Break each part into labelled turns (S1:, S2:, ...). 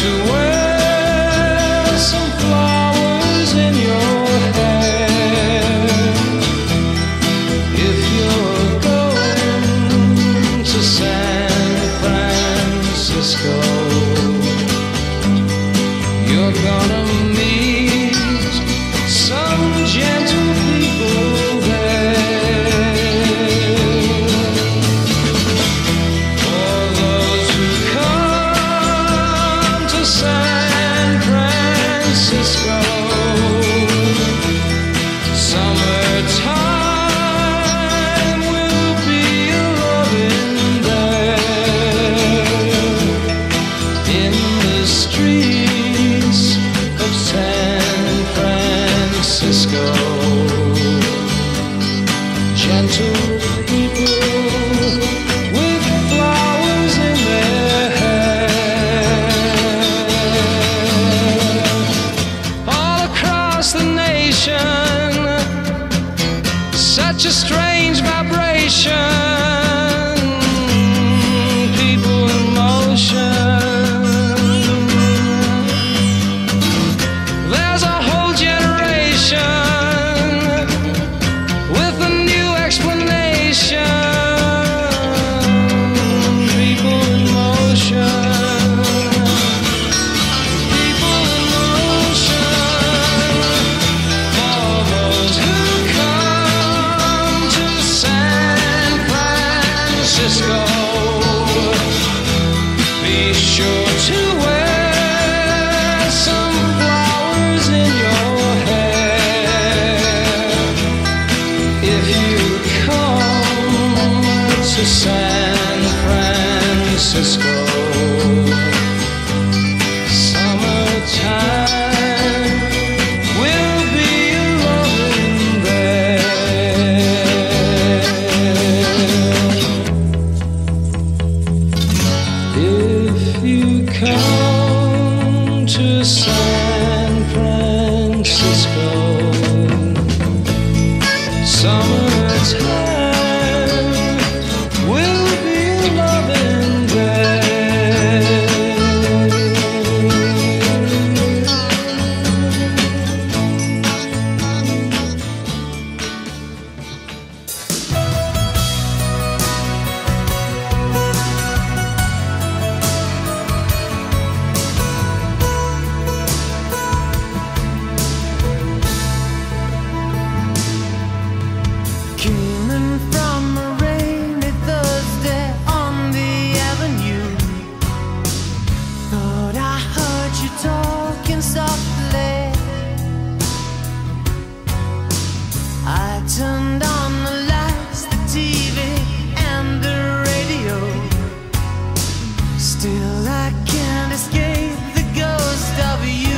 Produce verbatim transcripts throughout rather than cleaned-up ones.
S1: to wear some flowers in your hair. If you're going to San Francisco, you're gonna meet some gentle people there. For those who come to San Francisco, summertime will be loving there. In the streets of San Francisco, gentle people with flowers in their hair. All across the nation, such a strange vibration, people in motion. There's a whole generation with a new explanation. People in motion. People in motion. For those who come to San Francisco, be sure to wear some flowers in your hair. If you come to San Francisco, summertime will be loving there. If you come to San Francisco, summertime will be loving there. Came in from a rainy Thursday on the avenue. Thought I heard you talking softly. I turned on the lights, the T V, and the radio. Still I can't escape the ghost of you.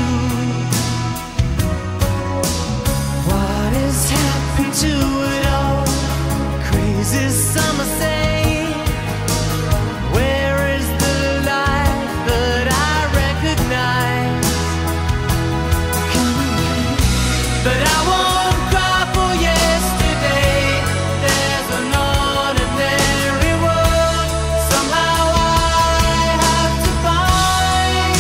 S1: What has happened to it all? Crazy summer say, where is the life that I recognize? Come away, but I won't cry for yesterday. There's an ordinary world somehow I have to find.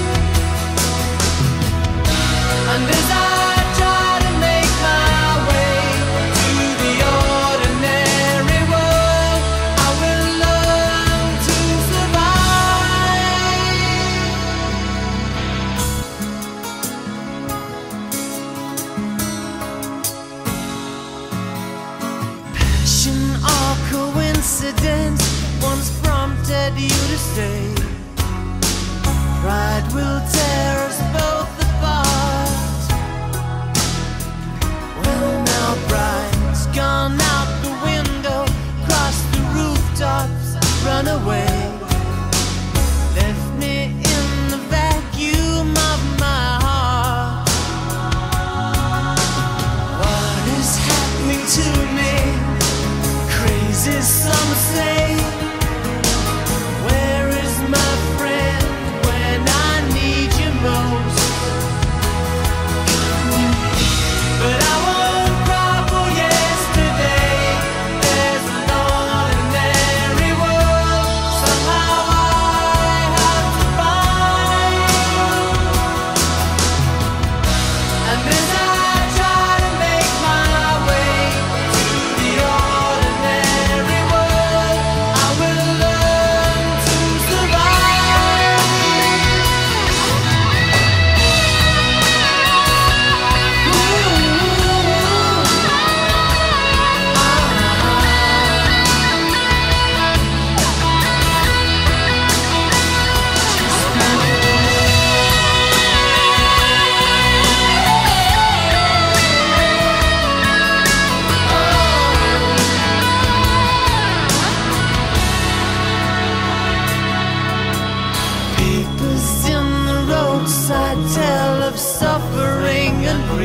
S1: And as I try to make my way to the ordinary world, I will learn to survive. Passion or coincidence once prompted you to stay. Pride will tear us both apart. Well, now bride's gone out the window, crossed the rooftops, run away. Left me in the vacuum of my heart. What is happening to me? Crazy some say. Where is my friend when I need you?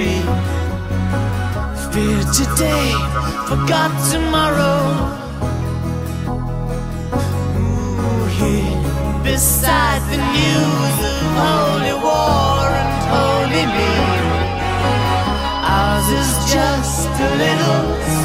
S1: free. Fear today, forgot tomorrow. Ooh, here beside the news of holy war and holy me, ours is just a little